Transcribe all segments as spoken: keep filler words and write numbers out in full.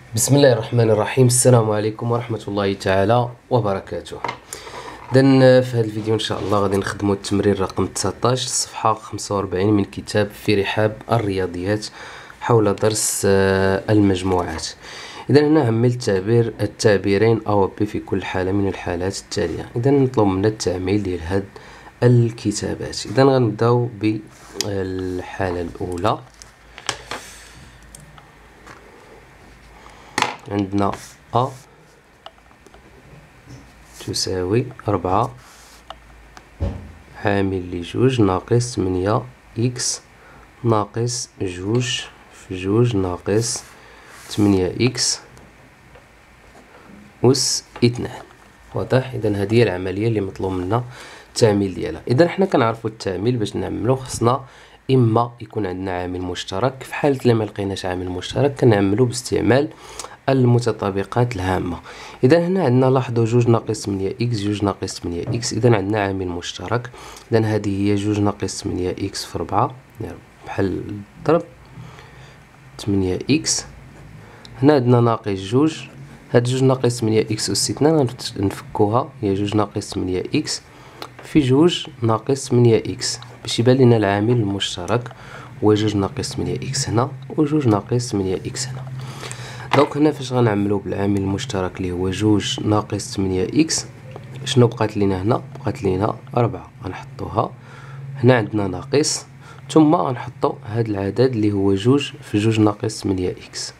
بسم الله الرحمن الرحيم. السلام عليكم ورحمة الله تعالى وبركاته. إذن في هذا الفيديو إن شاء الله غادي نخدموا التمرين رقم تسعطاش الصفحة خمسة وأربعين من كتاب في رحاب الرياضيات حول درس المجموعات. إذا هنا همل التعبير التعبيرين أ و ب في كل حالة من الحالات التالية. إذا نطلب منا التعميل ديال هاد الكتابات. إذا غنبداو بالحالة الأولى. عندنا أ تساوي ربعة عامل لجوج ناقص تمنية إكس ناقص جوج في جوج ناقص تمنية إكس أس اثنان. واضح؟ إذا هذه هي العملية اللي مطلوب منا التعميل ديالها. إذا حنا كنعرفو التعميل باش نعملو خصنا إما يكون عندنا عامل مشترك، في حالة لما لقيناش عامل مشترك كنعملو باستعمال المتطابقات الهامة. إذا هنا عندنا لاحظوا جوج ناقص تمنية إكس جوج ناقص تمنية إكس. إذا عندنا عامل مشترك. إذا هذه هي جوج ناقص تمنية إكس في ربعة بحال الضرب تمنية إكس. هنا عندنا ناقص جوج، هاد جوج ناقص تمنية إكس أس اثنان غنفكوها هي جوج ناقص تمنية إكس في جوج ناقص تمنية إكس باش يبان لنا العامل المشترك هو جوج ناقص تمنية إكس هنا وجوج ناقص تمنية إكس هنا. دونك هنا فاش غنعملو بالعامل المشترك اللي هو جوج ناقص تمنية إكس شنو بقات لينا هنا؟ بقات لينا ربعة. غنحطوها هنا عندنا ناقص ثم غنحطو هاد العدد اللي هو جوج في جوج ناقص تمنية إكس.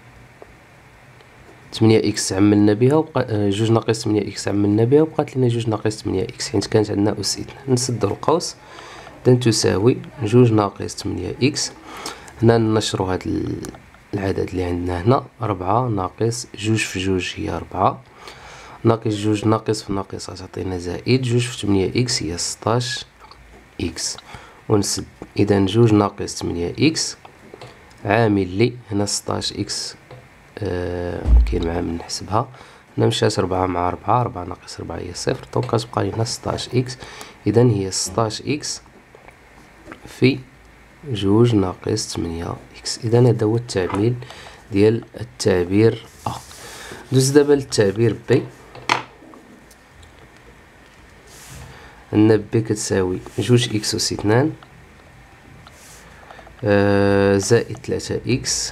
تمنية إكس عملنا بها وبقى جوج ناقص تمنية إكس عملنا بها وبقات لينا جوج ناقص تمنية إكس حيت كانت عندنا أس اثنان. نسدو القوس إذا تساوي جوج ناقص تمنية إكس. هنا ننشرو هاد العدد اللي عندنا هنا ربعة ناقص جوج في جوج هي ربعة ناقص جوج ناقص في ناقص غتعطينا زائد جوج في تمنية إكس هي ستاش إكس ونسد. إذا جوج ناقص تمنية إكس عامل لي هنا ستاش إكس آه كاين معامل نحسبها هنا مشات ربعة مع ربعة ربعة ناقص ربعة هي صفر دونك كتبقى لينا ستاش إكس. إذا هي ستاش إكس في جوج ناقص تمنية إكس. إذا هذا هو التعميل ديال التعبير أ. دوز دابا للتعبير ب. عندنا ب كتساوي جوج إكس أس اثنان آه زائد ثلاثة إكس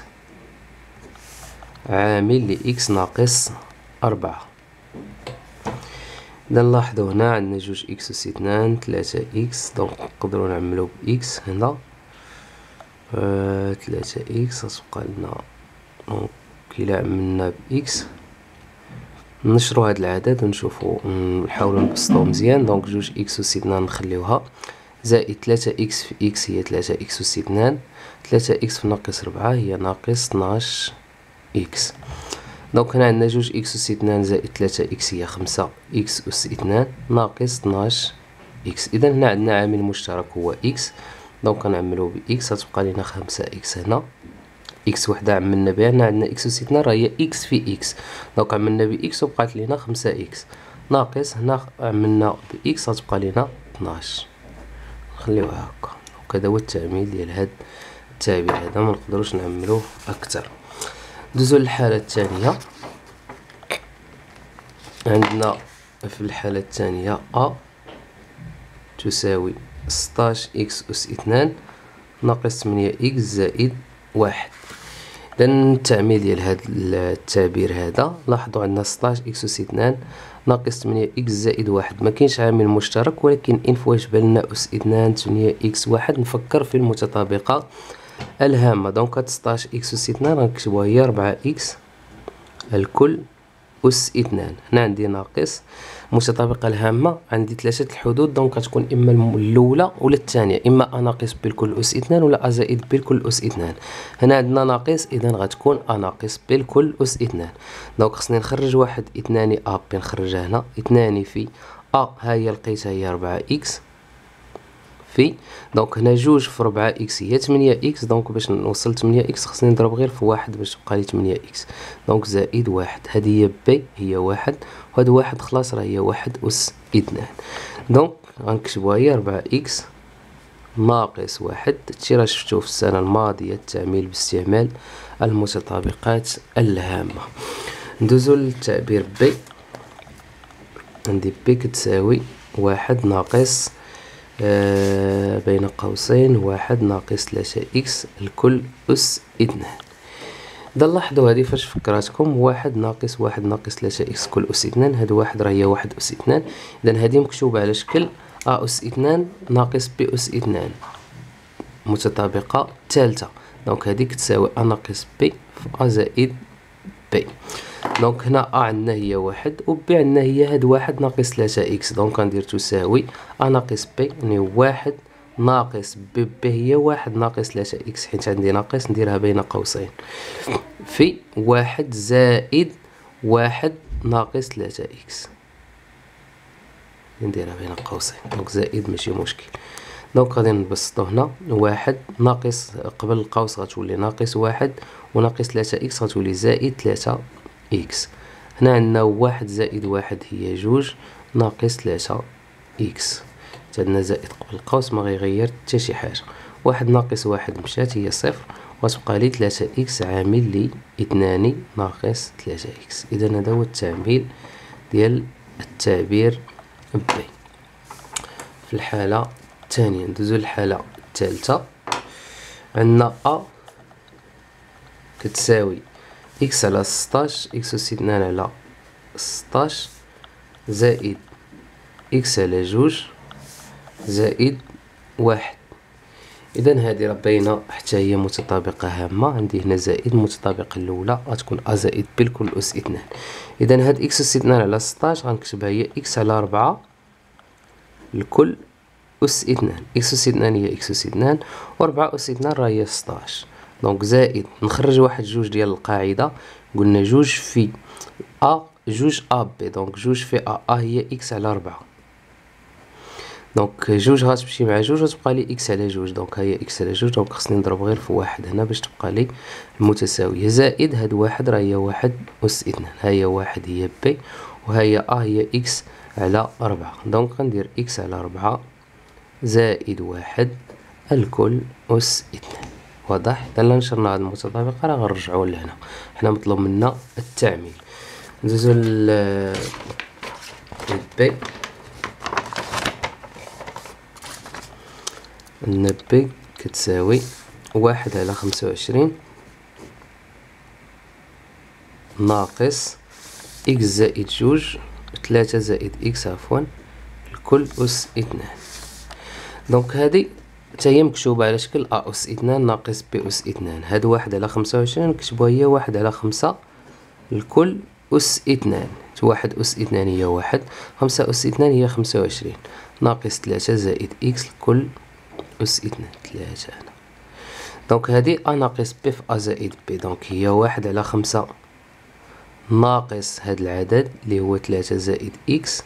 عامل لإكس ناقص أربعة. إذا نلاحظو هنا عندنا جوج إكس أس اثنان ثلاثة إكس دونك نقدرو نعملو بإكس هنا آه ثلاثة إكس غتبقى لنا دونك إلا عملنا بإكس نشرو هاد العدد ونشوفو نحاولو نبسطو مزيان. دونك جوج إكس أس اثنان نخليوها زائد ثلاثة إكس في إكس هي ثلاثة إكس أس اثنان ثلاثة إكس في ناقص ربعة هي ناقص اثناش إكس. دونك هنا عندنا جوج إكس أس اثنان زائد ثلاثة إكس هي خمسة إكس أس اثنان ناقص اثناش إكس. إذا هنا عندنا عامل مشترك هو إكس دونك كنعملو بإكس غتبقى لينا خمسة إكس هنا إكس وحدة عملنا بها. هنا عندنا إكس أس اثنان راه هي إكس في إكس دونك عملنا بإكس وبقات لينا خمسة إكس ناقص هنا عملنا بإكس غتبقى لينا اثناش. نخليوها هكا. دونك هذا هو التعميل ديال هاد التعبير هذا منقدروش نعملوه أكتر. ندوزو للحالة الثانية. عندنا في الحالة الثانية أ تساوي ستاش إكس أس اثنان ناقص تمنية إكس زائد واحد. إذا التعميل ديال هاد التعبير هذا لاحظوا عندنا ستاش إكس أس اثنان ناقص تمنية إكس زائد واحد مكاينش عامل مشترك ولكن إن فواش بالنا أس اثنان تمنية إكس واحد نفكر في المتطابقة الهامة. دونك هاد ستاش إكس أس اثنان غنكتبوها هي ربعة إكس الكل أس اثنان. هنا عندي ناقص المتطابقة الهامة عندي ثلاثة الحدود دونك غتكون إما الأولى ولا الثانية إما أ ناقص بالكل أس اثنان ولا أ زائد بالكل أس اثنان. هنا عندنا ناقص إذا غتكون أ ناقص بالكل أس اثنان. دونك خصني نخرج واحد اثنان أ بي نخرجها هنا اثنان في أ ها هي لقيتها هي ربعة إكس في دونك هنا جوج في ربعة إكس هي تمنية إكس دونك باش نوصل تمنية إكس خصني نضرب غير في واحد باش تبقى لي تمنية إكس دونك زائد واحد. هذه هي بي هي واحد وهاد واحد خلاص راه هي واحد أس اثنان. دونك غنكتبوها هي ربعة إكس ناقص واحد. هادشي راه شفتوه في السنة الماضية، التعميل باستعمال المتطابقات الهامة. ندوزو للتعبير بي. عندي بي كتساوي واحد ناقص آه بين قوسين واحد ناقص ثلاثة إكس الكل أس اثنان. إذا لاحظوا هادي فاش فكراتكم واحد ناقص واحد ناقص ثلاثة إكس كل أس اثنان، هاد واحد راه هي واحد أس اثنان، إذا هادي مكتوبة على شكل أ أس اثنان ناقص بي أس اثنان متطابقة ثالثة. دونك هادي كتساوي أ ناقص بي في أ زائد بي. دونك هنا أ عندنا هي واحد و بي عندنا هي هاد واحد ناقص ثلاثة إكس، دونك غندير تساوي أ ناقص بي يعني واحد ناقص بي بي هي واحد ناقص ثلاثة إكس، حيت عندي ناقص نديرها بين قوسين في واحد زائد واحد ناقص ثلاثة إكس، نديرها بين قوسين، دونك زائد ماشي مشكل. دونك غادي نبسطو هنا واحد ناقص قبل القوس غتولي ناقص واحد وناقص ثلاثة إكس غتولي زائد ثلاثة إكس. هنا عندنا واحد زائد واحد هي جوج ناقص ثلاثة إكس، عندنا زائد قبل القوس ما غيغير حتى شي حاجة. واحد ناقص واحد مشات هي صفر وتبقى لي ثلاثة إكس عامل لي اثنان ناقص ثلاثة إكس. إذا هذا هو التعميل ديال التعبير بي. في الحالة الثانية ندوزو للحالة الثالثة، عندنا أ كتساوي إكس على ستاش إكس أس اثنان على ستاش زائد إكس على جوج زائد واحد. إذا هذه راه باينة حتى هي متطابقة هامة، عندي هنا زائد المتطابقة الأولى غتكون أ زائد بي لكل أس اثنان. إذا هاد إكس أس اثنان على ستاش غنكتبها هي إكس على ربعة لكل أس اثنان، إكس أس اثنان هي إكس أس اثنان و ربعة أس اثنان راه هي ستاش. دونك زائد نخرج واحد جوج ديال القاعدة، قلنا جوج في أ جوج أ بي، دونك جوج في أ أ هي إكس على ربعة، دونك جوج غتمشي مع جوج وتبقى لي إكس على جوج، دونك هي إكس على جوج، دونك خصني نضرب غير في واحد هنا باش تبقى لي المتساوية، زائد هاد واحد راه هي واحد أس اثنان، ها هي واحد هي بي وها هي أ هي إكس على ربعة، دونك غندير إكس على ربعة زائد واحد الكل أس اثنان. واضح؟ إذا نشرنا هاد المتطابقة راه غنرجعو لهنا، حنا مطلوب منا التعميل. ندوزو ل بي. عندنا بي كتساوي واحد على خمسة وعشرين ناقص إكس زائد جوج ثلاثة زائد إكس عفوا الكل أس اثنان. دونك هادي حتى هي مكتوبة على شكل أ أس اثنان ناقص بي أس اثنان، هاد واحد على خمسة وعشرين نكتبوها هي واحد على خمسة الكل أس اثنان، واحد أس اثنان هي واحد، خمسة أس اثنان هي خمسة وعشرين ناقص ثلاثة زائد إكس الكل أس اثنان ثلاثة هنا. دونك هادي أ ناقص بي في أ زائد بي، دونك هي واحد على خمسة ناقص هاد العدد اللي هو ثلاثة زائد إكس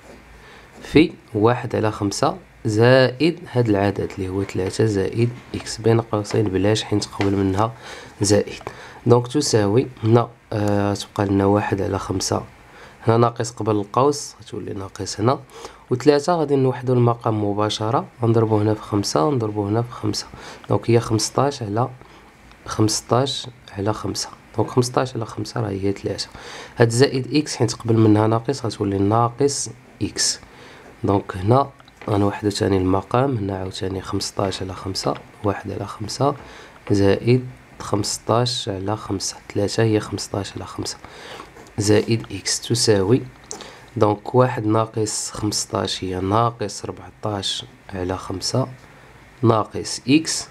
في واحد على خمسة زائد هاد العدد اللي هو ثلاثة زائد إكس بين قوسين بلاش حيت قبل منها زائد. دونك تساوي هنا آه تبقى لنا واحد على خمسة، هنا ناقص قبل القوس غتولي ناقص هنا، وثلاثة غادي نوحدو المقام مباشرة غنضربو هنا في خمسة ونضربو هنا في خمسة، دونك هي خمسطاش على خمسطاش على خمسة، دونك خمسطاش على خمسة راه هي ثلاثة. هاد زائد إكس حيت قبل منها ناقص غتولي ناقص إكس، دونك هنا غنوحدو تاني المقام، هنا عاوتاني خمسطاش على خمسة واحد على خمسة زائد خمسطاش على خمسة، ثلاثة هي خمسطاش على خمسة زائد إكس تساوي، دونك واحد ناقص خمسطاش هي ناقص ربعطاش على خمسة ناقص إكس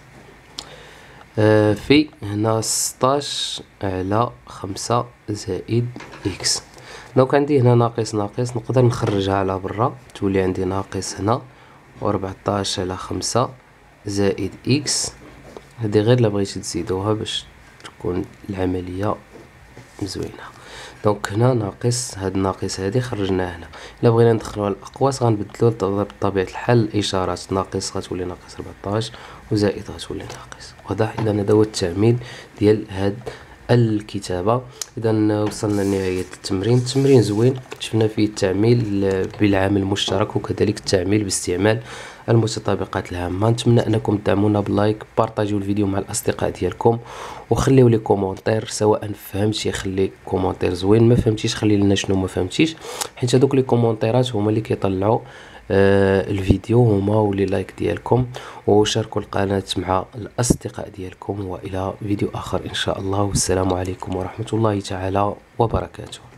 آه في هنا ستاش على خمسة زائد إكس. دونك عندي هنا ناقص ناقص نقدر نخرجها على برا تولي عندي ناقص هنا وربعطاش على خمسة زائد إكس، هادي غير لا بغيتي تزيدوها باش تكون العملية مزوينة. دونك هنا ناقص هاد الناقص هادي خرجناه هنا، الا بغينا ندخلوها للأقواس غنبدلو بطبيعة الحال الإشارات، ناقص غتولي ناقص ربعطاش وزائد غتولي ناقص. واضح؟ إذا هذا هو التعميل ديال هاد الكتابة. إذا وصلنا لنهاية التمرين، التمرين زوين شفنا فيه التعميل بالعامل المشترك وكذلك التعميل باستعمال المتطابقات الهامة. نتمنى انكم تدعمونا باللايك، بارطاجيو الفيديو مع الاصدقاء ديالكم، وخليو لي كومونتير، سواء فهمتي خلي كومونتير زوين، ما فهمتيش خلي لنا شنو ما فهمتيش، حيت هذوك لي كومونتيرات هما اللي كيطلعوا آه الفيديو هما ولي لايك ديالكم. وشاركوا القناة مع الاصدقاء ديالكم، والى فيديو اخر ان شاء الله، والسلام عليكم ورحمة الله تعالى وبركاته.